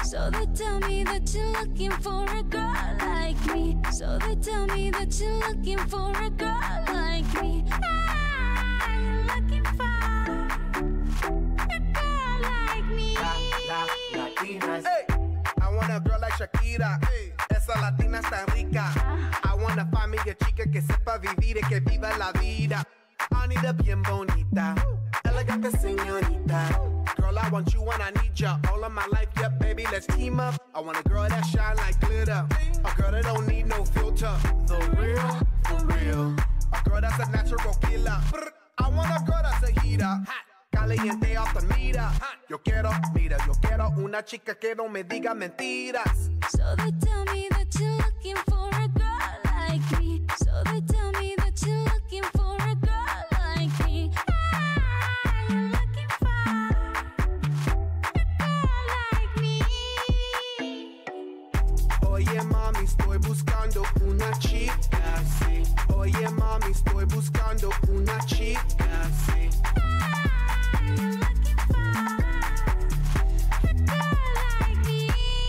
So they tell me that you're looking for a girl like me. So they tell me that you're looking for a girl like me. I'm looking for a girl like me. Latinas. Hey, I want a girl like Shakira. Hey, esa latina está rica. I want a find me a chica que sepa vivir y que viva la vida. I need a bien bonita, elegante señorita. Girl, I want you and I need ya all of my life, yeah, baby, let's team up. I want a girl that shine like glitter, a girl that don't need no filter. The real, for real, a girl that's a natural killer. I want a girl that's a heater, caliente off the meter. Yo quiero, mira, yo quiero una chica que no me diga mentiras. So they tell me that you're looking for a girl like me. So they tell me that you're looking for a girl like me. I'm looking for a girl like me. Oye mami, estoy buscando una chica, sí. Oye mami, estoy buscando una chica, sí. I'm looking for a girl like me.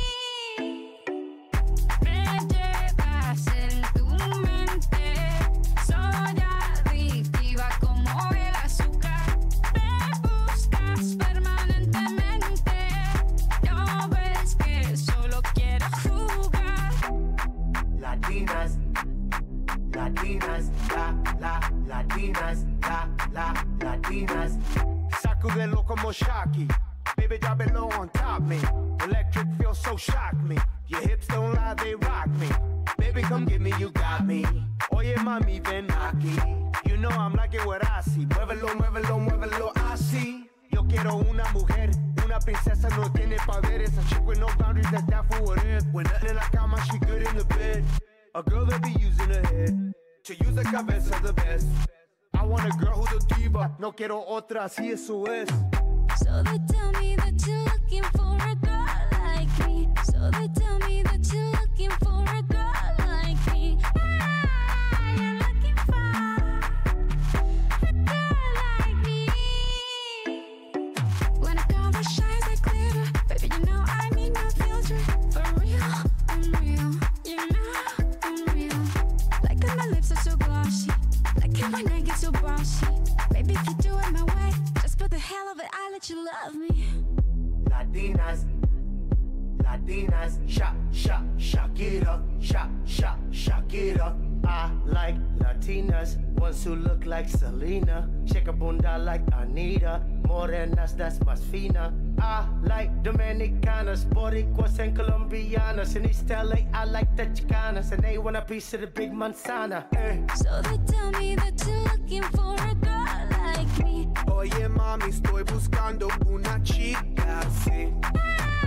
Me llevas en tu mente, soy adictiva como el azúcar. Me buscas permanentemente, no ves que solo quiero jugar. Latinas, Latinas, Latinas, Latinas. Sacudelo como Shocky, baby drop it low on top me. Electric feels so shock me. Your hips don't lie, they rock me. Baby come get me, you got me. Oye mami ven aquí. You know I'm liking what I see. Muévelo, muévelo, muévelo así. Yo quiero una mujer, una princesa no tiene poderes. A chick with no boundaries, that's down for what it. When nothing in la cama, she good in the bed. A girl that be using her head to use the cabeza the best. I want a girl who's a diva. No quiero otra, así eso es. So they tell me that you're looking for a girl like me. So they tell me that you're looking for a girl like me. I'm looking for a girl like me. When a girl that shines like glitter, baby, you know I need no filter. For real, I'm real. You know I'm real. Like that my lips are so glossy. Like that my neck gets so bossy. Baby, if you do it my way, just for the hell of it, I let you love me. Latinas, Latinas, Shakira, Shakira. I like Latinas, ones who look like Selena, shake a bunda like Anita, morenas that's más fina. I like Dominicanas, Boricuas and Colombianas. In East LA, I like the Chicanas, and they want a piece of the big manzana. So they tell me that you're looking for a girl like me. Oye mami, estoy buscando una chica, sí.